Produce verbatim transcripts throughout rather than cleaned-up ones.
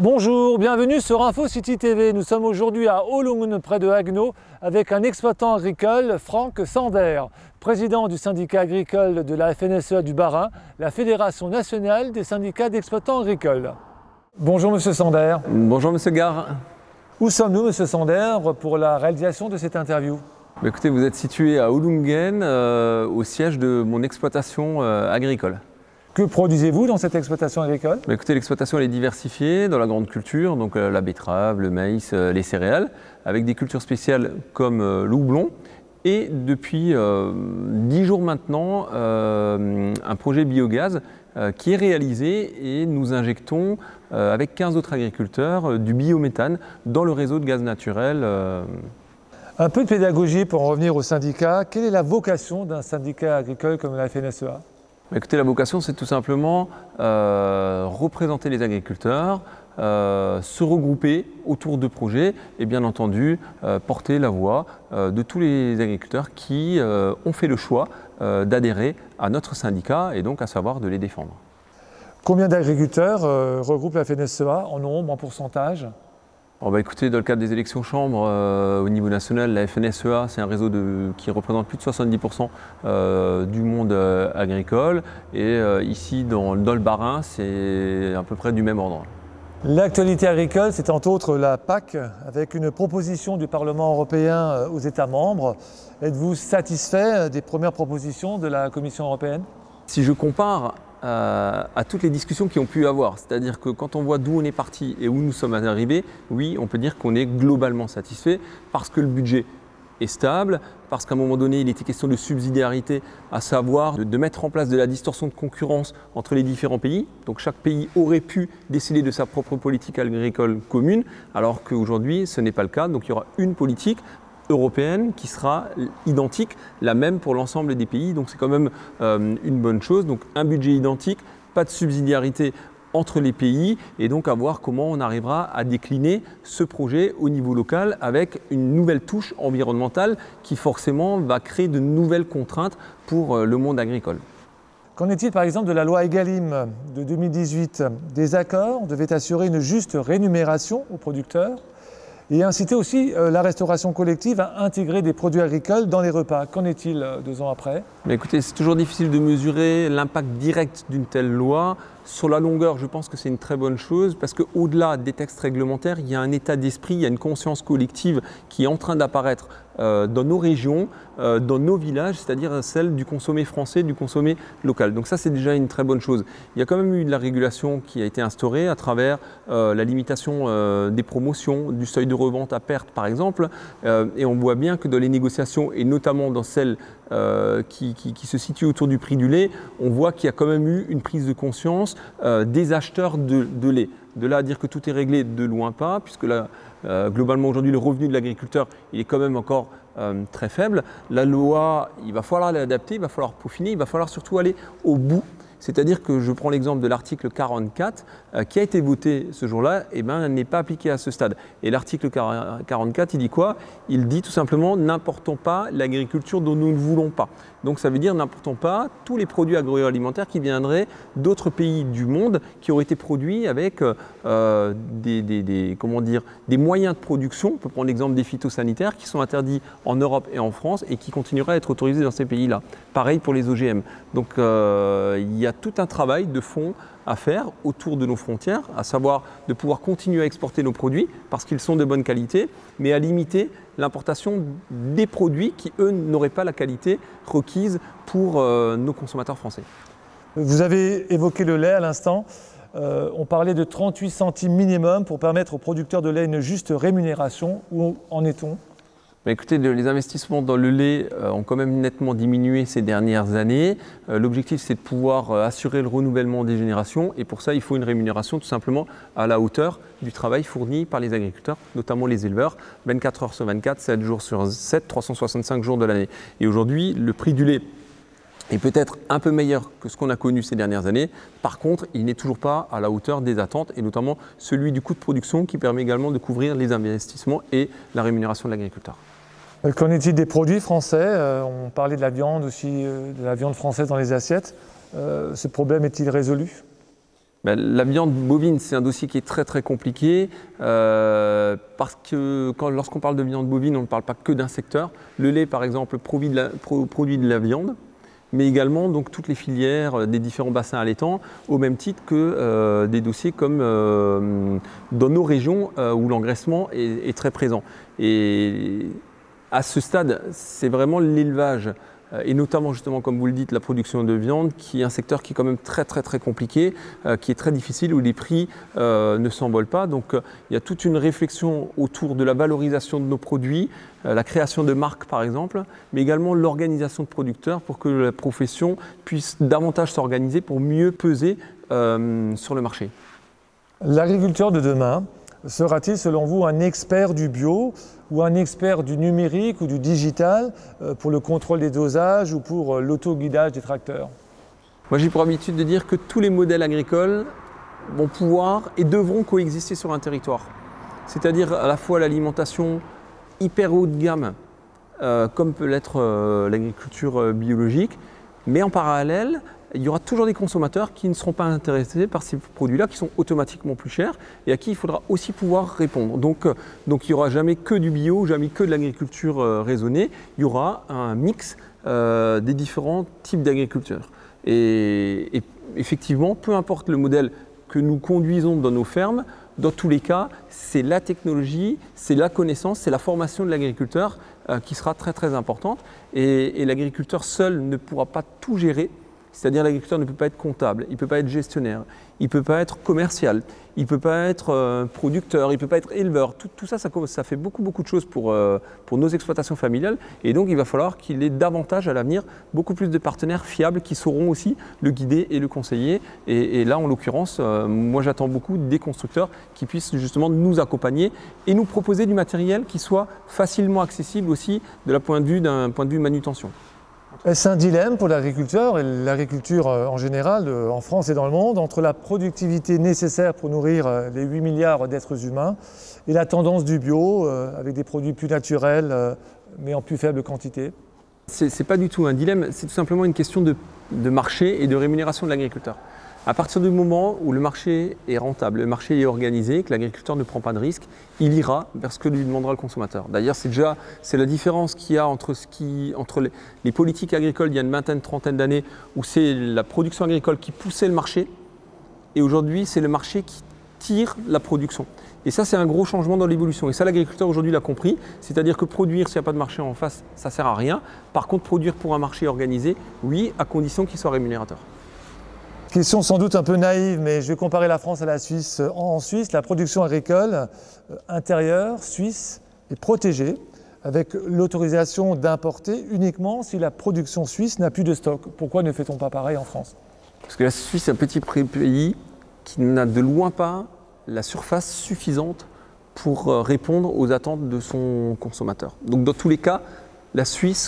Bonjour, bienvenue sur Info City T V. Nous sommes aujourd'hui à Holungen, près de Haguenau, avec un exploitant agricole, Franck Sander, président du syndicat agricole de la F N S E A du Bas-Rhin, la Fédération nationale des syndicats d'exploitants agricoles. Bonjour Monsieur Sander. Bonjour Monsieur Gare. Où sommes-nous Monsieur Sander pour la réalisation de cette interview? Écoutez, vous êtes situé à Holungen, euh, au siège de mon exploitation euh, agricole. Que produisez-vous dans cette exploitation agricole? Bah, écoutez, l'exploitation elle est diversifiée dans la grande culture, donc euh, la betterave, le maïs, euh, les céréales, avec des cultures spéciales comme euh, le houblon. Et depuis euh, dix jours maintenant, euh, un projet biogaz euh, qui est réalisé et nous injectons euh, avec quinze autres agriculteurs euh, du biométhane dans le réseau de gaz naturel. Euh... Un peu de pédagogie pour en revenir au syndicat. Quelle est la vocation d'un syndicat agricole comme la F N S E A? Écoutez, la vocation, c'est tout simplement euh, représenter les agriculteurs, euh, se regrouper autour de projets et bien entendu euh, porter la voix euh, de tous les agriculteurs qui euh, ont fait le choix euh, d'adhérer à notre syndicat et donc à savoir de les défendre. Combien d'agriculteurs euh, regroupe la F N S E A en nombre, en pourcentage? Oh bah écoutez, dans le cadre des élections chambres euh, au niveau national, la F N S E A, c'est un réseau de, qui représente plus de soixante-dix pour cent euh, du monde euh, agricole. Et euh, ici, dans, dans le Bas-Rhin, c'est à peu près du même ordre. L'actualité agricole, c'est entre autres la P A C, avec une proposition du Parlement européen aux États membres. Êtes-vous satisfait des premières propositions de la Commission européenne? Si je compare Euh, à toutes les discussions qui ont pu avoir. C'est-à-dire que quand on voit d'où on est parti et où nous sommes arrivés, oui, on peut dire qu'on est globalement satisfait parce que le budget est stable, parce qu'à un moment donné, il était question de subsidiarité, à savoir de, de mettre en place de la distorsion de concurrence entre les différents pays. Donc chaque pays aurait pu décider de sa propre politique agricole commune, alors qu'aujourd'hui, ce n'est pas le cas. Donc il y aura une politique européenne qui sera identique, la même pour l'ensemble des pays, donc c'est quand même euh, une bonne chose. Donc un budget identique, pas de subsidiarité entre les pays et donc à voir comment on arrivera à décliner ce projet au niveau local avec une nouvelle touche environnementale qui forcément va créer de nouvelles contraintes pour euh, le monde agricole. Qu'en est-il par exemple de la loi Egalim de deux mille dix-huit? Des accords devaient assurer une juste rémunération aux producteurs et inciter aussi euh, la restauration collective à intégrer des produits agricoles dans les repas. Qu'en est-il euh, deux ans après? Mais écoutez, c'est toujours difficile de mesurer l'impact direct d'une telle loi. Sur la longueur, je pense que c'est une très bonne chose parce qu'au-delà des textes réglementaires, il y a un état d'esprit, il y a une conscience collective qui est en train d'apparaître euh, dans nos régions, euh, dans nos villages, c'est-à-dire celle du consommé français, du consommé local. Donc ça, c'est déjà une très bonne chose. Il y a quand même eu de la régulation qui a été instaurée à travers euh, la limitation euh, des promotions, du seuil de revente à perte par exemple. Euh, et on voit bien que dans les négociations, et notamment dans celles euh, qui, qui, qui se situent autour du prix du lait, on voit qu'il y a quand même eu une prise de conscience Euh, des acheteurs de, de lait. De là à dire que tout est réglé, de loin pas, puisque là, euh, globalement aujourd'hui, le revenu de l'agriculteur, il est quand même encore euh, très faible. La loi, il va falloir l'adapter, il va falloir peaufiner, il va falloir surtout aller au bout. C'est-à-dire que je prends l'exemple de l'article quarante-quatre euh, qui a été voté ce jour-là, et ben, n'est pas appliqué à ce stade. Et l'article quarante-quatre, il dit quoi? Il dit tout simplement n'importons pas l'agriculture dont nous ne voulons pas. Donc ça veut dire n'importons pas tous les produits agroalimentaires qui viendraient d'autres pays du monde qui auraient été produits avec euh, des, des, des, comment dire, des moyens de production. On peut prendre l'exemple des phytosanitaires qui sont interdits en Europe et en France et qui continueraient à être autorisés dans ces pays-là. Pareil pour les O G M. Donc euh, il y a tout un travail de fond à faire autour de nos frontières, à savoir de pouvoir continuer à exporter nos produits parce qu'ils sont de bonne qualité, mais à limiter l'importation des produits qui, eux, n'auraient pas la qualité requise pour euh, nos consommateurs français. Vous avez évoqué le lait à l'instant. Euh, on parlait de trente-huit centimes minimum pour permettre aux producteurs de lait une juste rémunération. Où en est-on? Bah écoutez, les investissements dans le lait euh, ont quand même nettement diminué ces dernières années. Euh, L'objectif, c'est de pouvoir euh, assurer le renouvellement des générations et pour ça, il faut une rémunération tout simplement à la hauteur du travail fourni par les agriculteurs, notamment les éleveurs, vingt-quatre heures sur vingt-quatre, sept jours sur sept, trois cent soixante-cinq jours de l'année. Et aujourd'hui, le prix du lait est peut-être un peu meilleur que ce qu'on a connu ces dernières années. Par contre, il n'est toujours pas à la hauteur des attentes et notamment celui du coût de production qui permet également de couvrir les investissements et la rémunération de l'agriculteur. Qu'en est-il des produits français? euh, On parlait de la viande aussi, euh, de la viande française dans les assiettes. Euh, ce problème est-il résolu? Ben, la viande bovine, c'est un dossier qui est très très compliqué euh, parce que quand, lorsqu'on parle de viande bovine, on ne parle pas que d'un secteur. Le lait, par exemple, produit de la, pro, produit de la viande, mais également donc, toutes les filières des différents bassins allaitants, au même titre que euh, des dossiers comme euh, dans nos régions euh, où l'engraissement est, est très présent. Et à ce stade, c'est vraiment l'élevage, et notamment justement comme vous le dites, la production de viande, qui est un secteur qui est quand même très très très compliqué, euh, qui est très difficile, où les prix euh, ne s'envolent pas. Donc euh, il y a toute une réflexion autour de la valorisation de nos produits, euh, la création de marques par exemple, mais également l'organisation de producteurs pour que la profession puisse davantage s'organiser pour mieux peser euh, sur le marché. L'agriculteur de demain sera-t-il selon vous un expert du bio ou un expert du numérique ou du digital pour le contrôle des dosages ou pour l'autoguidage des tracteurs? Moi j'ai pour habitude de dire que tous les modèles agricoles vont pouvoir et devront coexister sur un territoire. C'est-à-dire à la fois l'alimentation hyper haut de gamme, euh, comme peut l'être euh, l'agriculture biologique, mais en parallèle, il y aura toujours des consommateurs qui ne seront pas intéressés par ces produits-là, qui sont automatiquement plus chers et à qui il faudra aussi pouvoir répondre. Donc, donc il n'y aura jamais que du bio, jamais que de l'agriculture euh, raisonnée, il y aura un mix euh, des différents types d'agriculteurs. Et, et effectivement, peu importe le modèle que nous conduisons dans nos fermes, dans tous les cas, c'est la technologie, c'est la connaissance, c'est la formation de l'agriculteur euh, qui sera très très importante. Et, et l'agriculteur seul ne pourra pas tout gérer. C'est-à-dire l'agriculteur ne peut pas être comptable, il ne peut pas être gestionnaire, il ne peut pas être commercial, il ne peut pas être euh, producteur, il ne peut pas être éleveur. Tout, tout ça, ça, ça fait beaucoup, beaucoup de choses pour, euh, pour nos exploitations familiales. Et donc, il va falloir qu'il ait davantage à l'avenir beaucoup plus de partenaires fiables qui sauront aussi le guider et le conseiller. Et, et là, en l'occurrence, euh, moi, j'attends beaucoup des constructeurs qui puissent justement nous accompagner et nous proposer du matériel qui soit facilement accessible aussi de la point de vue d'un point de vue manutention. Est-ce un dilemme pour l'agriculteur et l'agriculture en général, en France et dans le monde, entre la productivité nécessaire pour nourrir les huit milliards d'êtres humains et la tendance du bio, avec des produits plus naturels, mais en plus faible quantité? Ce n'est pas du tout un dilemme, c'est tout simplement une question de, de marché et de rémunération de l'agriculteur. À partir du moment où le marché est rentable, le marché est organisé, que l'agriculteur ne prend pas de risque, il ira vers ce que lui demandera le consommateur. D'ailleurs, c'est déjà c'est la différence qu'il y a entre, ce qui, entre les, les politiques agricoles il y a une vingtaine, trentaine d'années, où c'est la production agricole qui poussait le marché, et aujourd'hui, c'est le marché qui tire la production. Et ça, c'est un gros changement dans l'évolution. Et ça, l'agriculteur aujourd'hui l'a compris, c'est-à-dire que produire, s'il n'y a pas de marché en face, ça ne sert à rien. Par contre, produire pour un marché organisé, oui, à condition qu'il soit rémunérateur. Question sans doute un peu naïve, mais je vais comparer la France à la Suisse. En Suisse, la production agricole intérieure suisse est protégée avec l'autorisation d'importer uniquement si la production suisse n'a plus de stock. Pourquoi ne fait-on pas pareil en France? Parce que la Suisse est un petit pays qui n'a de loin pas la surface suffisante pour répondre aux attentes de son consommateur. Donc dans tous les cas, la Suisse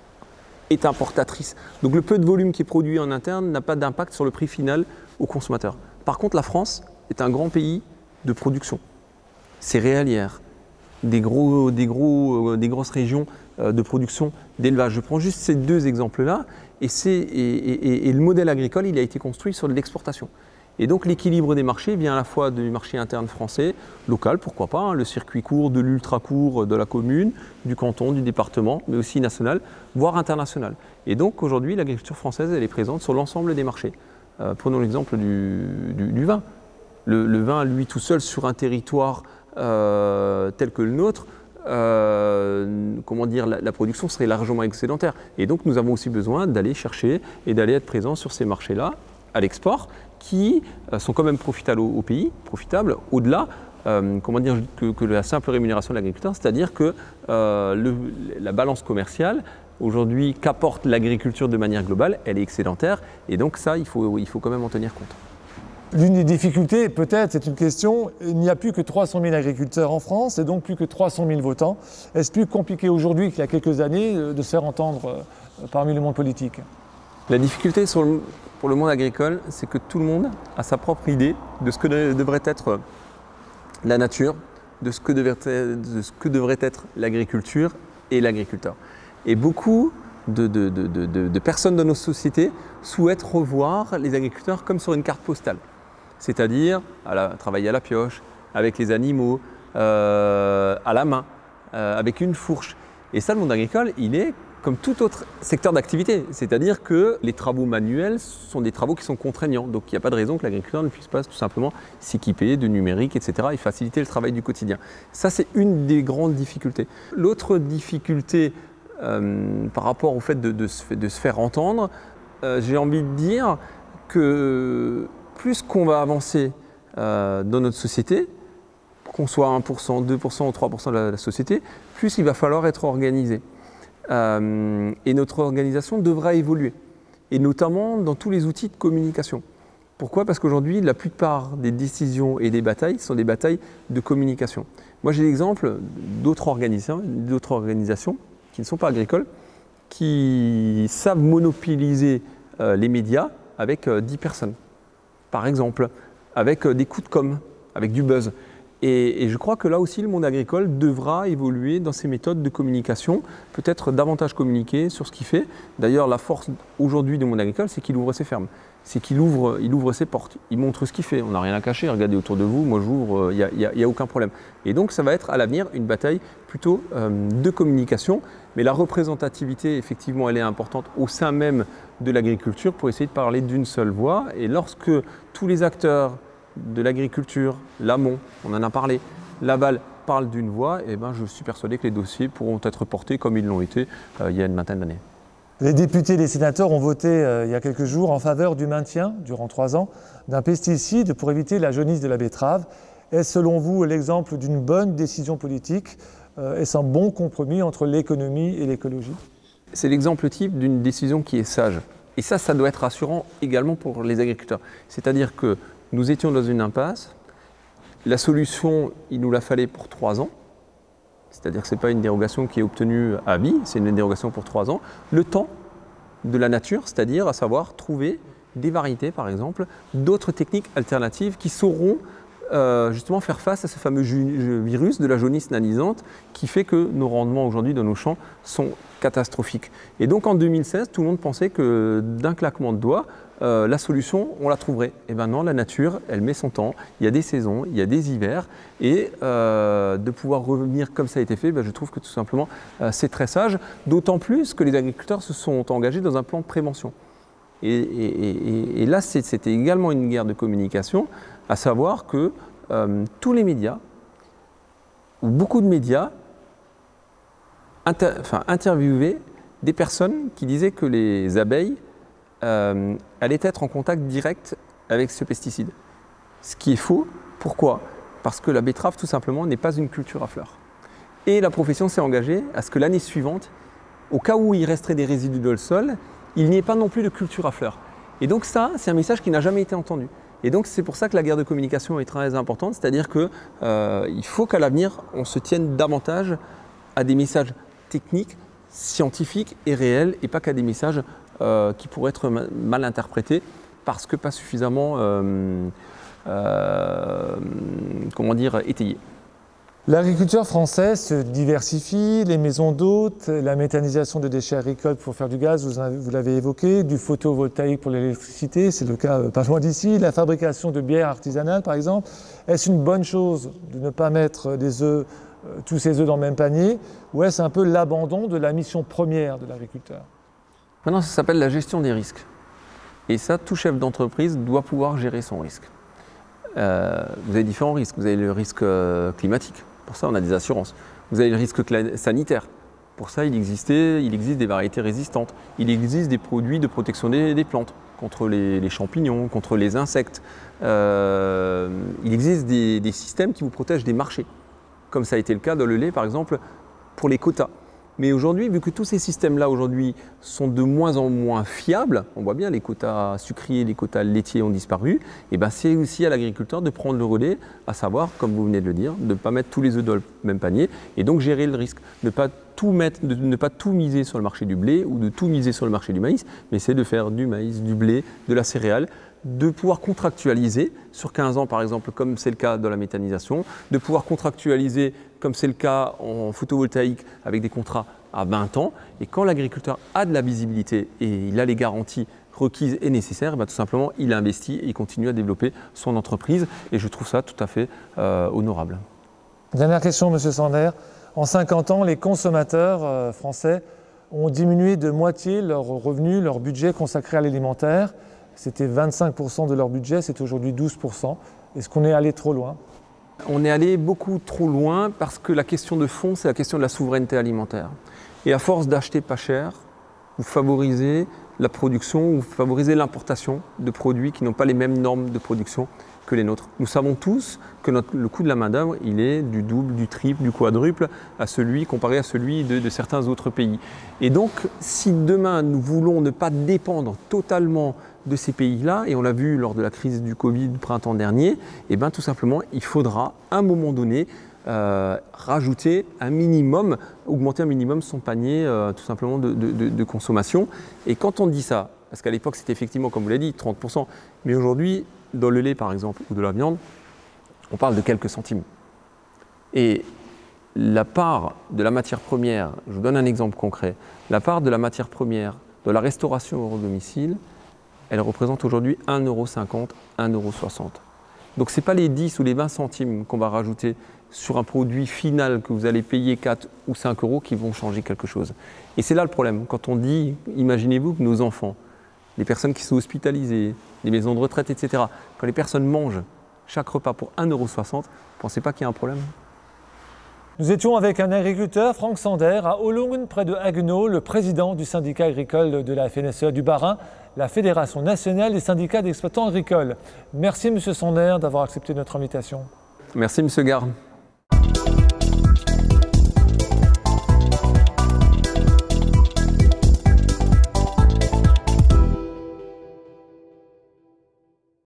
est importatrice. Donc le peu de volume qui est produit en interne n'a pas d'impact sur le prix final au consommateur. Par contre, la France est un grand pays de production céréalière, des, gros, des, gros, des grosses régions de production d'élevage. Je prends juste ces deux exemples-là et, et, et, et le modèle agricole il a été construit sur de l'exportation. Et donc l'équilibre des marchés vient à la fois du marché interne français, local, pourquoi pas, hein, le circuit court, de l'ultra court de la commune, du canton, du département, mais aussi national, voire international. Et donc aujourd'hui, l'agriculture française, elle est présente sur l'ensemble des marchés. Euh, prenons l'exemple du, du, du vin. Le, le vin, lui tout seul, sur un territoire euh, tel que le nôtre, euh, comment dire, la, la production serait largement excédentaire. Et donc nous avons aussi besoin d'aller chercher et d'aller être présents sur ces marchés-là, à l'export, qui euh, sont quand même profitables au, au pays, profitables au-delà euh, comment dire, que, que la simple rémunération de l'agriculteur, c'est-à-dire que euh, le, la balance commerciale, aujourd'hui, qu'apporte l'agriculture de manière globale, elle est excédentaire, et donc ça, il faut, il faut quand même en tenir compte. L'une des difficultés, peut-être, c'est une question, il n'y a plus que trois cent mille agriculteurs en France, et donc plus que trois cent mille votants. Est-ce plus compliqué aujourd'hui qu'il y a quelques années de se faire entendre parmi le monde politique? La difficulté sur le, pour le monde agricole, c'est que tout le monde a sa propre idée de ce que devrait être la nature, de ce que devrait être, de ce que devrait être l'agriculture et l'agriculteur. Et beaucoup de, de, de, de, de personnes dans nos sociétés souhaitent revoir les agriculteurs comme sur une carte postale. c'est-à-dire à la, travailler à la pioche, avec les animaux, euh, à la main, euh, avec une fourche. Et ça, le monde agricole, il est comme tout autre secteur d'activité, c'est-à-dire que les travaux manuels sont des travaux qui sont contraignants, donc il n'y a pas de raison que l'agriculteur ne puisse pas tout simplement s'équiper de numérique, et cetera, et faciliter le travail du quotidien. Ça, c'est une des grandes difficultés. L'autre difficulté euh, par rapport au fait de, de, se, de se faire entendre, euh, j'ai envie de dire que plus qu'on va avancer euh, dans notre société, qu'on soit un pour cent, deux pour cent ou trois pour cent de la, la société, plus il va falloir être organisé. Euh, et notre organisation devra évoluer, et notamment dans tous les outils de communication. Pourquoi? Parce qu'aujourd'hui, la plupart des décisions et des batailles sont des batailles de communication. Moi, j'ai l'exemple d'autres organisations, d'autres organisations qui ne sont pas agricoles, qui savent monopoliser euh, les médias avec euh, dix personnes, par exemple, avec euh, des coups de com', avec du buzz. Et, et je crois que là aussi, le monde agricole devra évoluer dans ses méthodes de communication, peut-être davantage communiquer sur ce qu'il fait. D'ailleurs, la force aujourd'hui du monde agricole, c'est qu'il ouvre ses fermes, c'est qu'il ouvre, il ouvre ses portes, il montre ce qu'il fait. On n'a rien à cacher, regardez autour de vous, moi j'ouvre, il n'y a, a, a aucun problème. Et donc, ça va être à l'avenir une bataille plutôt euh, de communication. Mais la représentativité, effectivement, elle est importante au sein même de l'agriculture pour essayer de parler d'une seule voix. Et lorsque tous les acteurs de l'agriculture, l'amont, on en a parlé, l'aval parle d'une voix, et ben je suis persuadé que les dossiers pourront être portés comme ils l'ont été euh, il y a une vingtaine d'années. Les députés et les sénateurs ont voté euh, il y a quelques jours en faveur du maintien, durant trois ans, d'un pesticide pour éviter la jaunisse de la betterave. Est-ce selon vous l'exemple d'une bonne décision politique? euh, Est-ce un bon compromis entre l'économie et l'écologie? C'est l'exemple type d'une décision qui est sage. Et ça, ça doit être rassurant également pour les agriculteurs. C'est-à-dire que nous étions dans une impasse. La solution, il nous la fallait pour trois ans. C'est-à-dire que ce n'est pas une dérogation qui est obtenue à vie, c'est une dérogation pour trois ans. Le temps de la nature, c'est-à-dire à savoir trouver des variétés, par exemple, d'autres techniques alternatives qui sauront euh, justement faire face à ce fameux virus de la jaunisse nanisante qui fait que nos rendements aujourd'hui dans nos champs sont catastrophiques. Et donc en deux mille seize, tout le monde pensait que d'un claquement de doigts, Euh, la solution, on la trouverait. Et bien non, la nature, elle met son temps, il y a des saisons, il y a des hivers, et euh, de pouvoir revenir comme ça a été fait, ben, je trouve que tout simplement euh, c'est très sage, d'autant plus que les agriculteurs se sont engagés dans un plan de prévention. Et, et, et, et là, c'était également une guerre de communication, à savoir que euh, tous les médias, ou beaucoup de médias, inter, enfin, interviewaient des personnes qui disaient que les abeilles Euh, allait être en contact direct avec ce pesticide. Ce qui est faux. Pourquoi? Parce que la betterave, tout simplement, n'est pas une culture à fleurs. Et la profession s'est engagée à ce que l'année suivante, au cas où il resterait des résidus dans le sol, il n'y ait pas non plus de culture à fleurs. Et donc ça, c'est un message qui n'a jamais été entendu. Et donc c'est pour ça que la guerre de communication est très importante, c'est-à-dire qu'il euh, faut qu'à l'avenir, on se tienne davantage à des messages techniques, scientifiques et réels, et pas qu'à des messages Euh, qui pourraient être mal interprétés parce que pas suffisamment euh, euh, comment dire, étayés. L'agriculture française se diversifie, les maisons d'hôtes, la méthanisation de déchets agricoles pour faire du gaz, vous, vous l'avez évoqué, du photovoltaïque pour l'électricité, c'est le cas euh, pas loin d'ici, la fabrication de bières artisanales par exemple. Est-ce une bonne chose de ne pas mettre des œufs, euh, tous ces œufs dans le même panier, ou est-ce un peu l'abandon de la mission première de l'agriculteur? Maintenant, ça s'appelle la gestion des risques. Et ça, tout chef d'entreprise doit pouvoir gérer son risque. Euh, vous avez différents risques. Vous avez le risque euh, climatique. Pour ça, on a des assurances. Vous avez le risque sanitaire. Pour ça, il, existait, il existe des variétés résistantes. Il existe des produits de protection des, des plantes contre les, les champignons, contre les insectes. Euh, il existe des, des systèmes qui vous protègent des marchés. Comme ça a été le cas dans le lait, par exemple, pour les quotas. Mais aujourd'hui, vu que tous ces systèmes-là aujourd'hui sont de moins en moins fiables, on voit bien les quotas sucriers, les quotas laitiers ont disparu, et ben c'est aussi à l'agriculteur de prendre le relais, à savoir, comme vous venez de le dire, de ne pas mettre tous les œufs dans le même panier et donc gérer le risque, de, pas tout mettre, de ne pas tout miser sur le marché du blé ou de tout miser sur le marché du maïs, mais c'est de faire du maïs, du blé, de la céréale, de pouvoir contractualiser sur quinze ans par exemple, comme c'est le cas dans la méthanisation, de pouvoir contractualiser comme c'est le cas en photovoltaïque avec des contrats à vingt ans. Et quand l'agriculteur a de la visibilité et il a les garanties requise et nécessaire, bah, tout simplement, il investit et il continue à développer son entreprise. Et je trouve ça tout à fait euh, honorable. Dernière question, Monsieur Sander. En cinquante ans, les consommateurs euh, français ont diminué de moitié leurs revenus, leur budget consacré à l'alimentaire. C'était vingt-cinq pour cent de leur budget, c'est aujourd'hui douze pour cent. Est-ce qu'on est allé trop loin? On est allé beaucoup trop loin parce que la question de fond, c'est la question de la souveraineté alimentaire. Et à force d'acheter pas cher, vous favorisez la production ou vous favorisez l'importation de produits qui n'ont pas les mêmes normes de production que les nôtres. Nous savons tous que notre, le coût de la main-d'œuvre, il est du double, du triple, du quadruple à celui, comparé à celui de, de certains autres pays. Et donc, si demain nous voulons ne pas dépendre totalement de ces pays-là, et on l'a vu lors de la crise du Covid du printemps dernier, et bien tout simplement, il faudra à un moment donné euh, rajouter un minimum, augmenter un minimum son panier euh, tout simplement de, de, de consommation. Et quand on dit ça, parce qu'à l'époque c'était effectivement, comme vous l'avez dit, trente pour cent, mais aujourd'hui, dans le lait par exemple, ou de la viande, on parle de quelques centimes. Et la part de la matière première, je vous donne un exemple concret, la part de la matière première de la restauration au domicile, elle représente aujourd'hui un euro cinquante, un euro soixante. Donc ce n'est pas les dix ou les vingt centimes qu'on va rajouter sur un produit final que vous allez payer quatre ou cinq euros qui vont changer quelque chose. Et c'est là le problème. Quand on dit, imaginez-vous que nos enfants, les personnes qui sont hospitalisées, les maisons de retraite, et cetera, quand les personnes mangent chaque repas pour un euro soixante, vous ne pensez pas qu'il y a un problème? Nous étions avec un agriculteur, Franck Sander, à Ohlungen, près de Haguenau, le président du syndicat agricole de la F N S E A du Bas-Rhin, la Fédération nationale des syndicats d'exploitants agricoles. Merci, Monsieur Sander, d'avoir accepté notre invitation. Merci, Monsieur Gare.